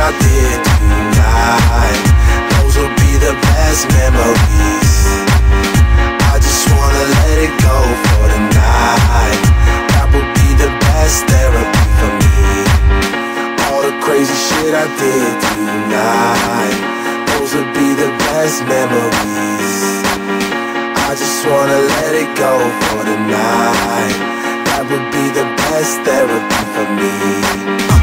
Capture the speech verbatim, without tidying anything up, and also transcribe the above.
I did tonight, those will be the best memories. I just wanna let it go for the night. That would be the best therapy for me. All the crazy shit I did tonight, those would be the best memories. I just wanna let it go for the night. That would be the best therapy for me.